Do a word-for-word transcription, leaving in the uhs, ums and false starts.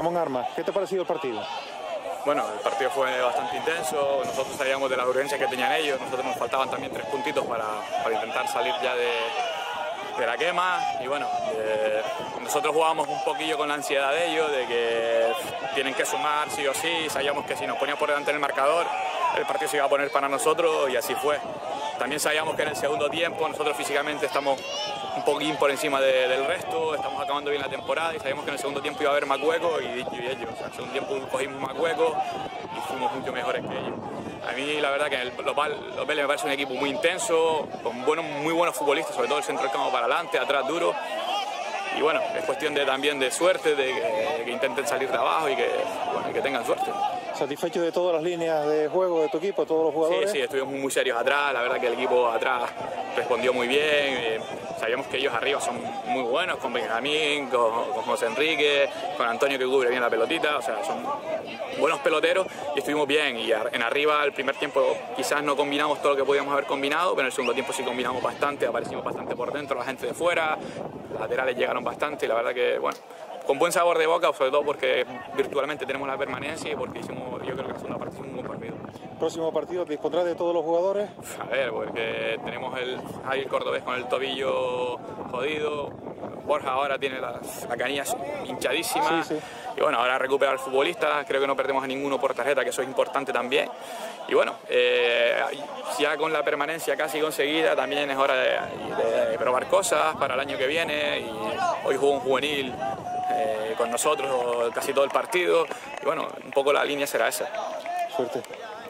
Ramón Armas, ¿qué te ha parecido el partido? Bueno, el partido fue bastante intenso, nosotros sabíamos de la urgencia que tenían ellos, nosotros nos faltaban también tres puntitos para, para intentar salir ya de, de la quema y bueno, eh, nosotros jugábamos un poquillo con la ansiedad de ellos, de que tienen que sumar sí o sí, sabíamos que si nos ponían por delante en el marcador, el partido se iba a poner para nosotros y así fue. También sabíamos que en el segundo tiempo nosotros físicamente estamos un poquín por encima de, del resto, estamos acabando bien la temporada y sabíamos que en el segundo tiempo iba a haber más huecos y dicho y hecho, o sea, en el segundo tiempo cogimos más huecos y fuimos mucho mejores que ellos. A mí la verdad que el, los, los Vélez me parece un equipo muy intenso, con buenos, muy buenos futbolistas, sobre todo el centro del campo para adelante, atrás duro. Y bueno, es cuestión de, también de suerte, de que, de que intenten salir de abajo y que, bueno, y que tengan suerte. ¿Satisfecho de todas las líneas de juego de tu equipo, todos los jugadores? Sí, sí, estuvimos muy, muy serios atrás, la verdad que el equipo atrás respondió muy bien, eh, sabíamos que ellos arriba son muy buenos, con Benjamín, con, con José Enrique, con Antonio que cubre bien la pelotita, o sea, son buenos peloteros y estuvimos bien y en arriba el primer tiempo quizás no combinamos todo lo que podíamos haber combinado, pero en el segundo tiempo sí combinamos bastante, aparecimos bastante por dentro, la gente de fuera, los laterales llegaron bastante y la verdad que, bueno, con buen sabor de boca, sobre todo porque virtualmente tenemos la permanencia y porque hicimos, yo creo que la segunda parte fue un buen partido. ¿Próximo partido dispondrás de todos los jugadores? A ver, porque tenemos el Javier Cordobés con el tobillo jodido, Borja ahora tiene la, la canilla hinchadísima, sí, sí. Y bueno, ahora recuperar al futbolista, creo que no perdemos a ninguno por tarjeta, que eso es importante también. Y bueno, eh, ya con la permanencia casi conseguida, también es hora de, de, de probar cosas para el año que viene. Y hoy jugó un juvenil eh, con nosotros casi todo el partido. Y bueno, un poco la línea será esa. Suerte.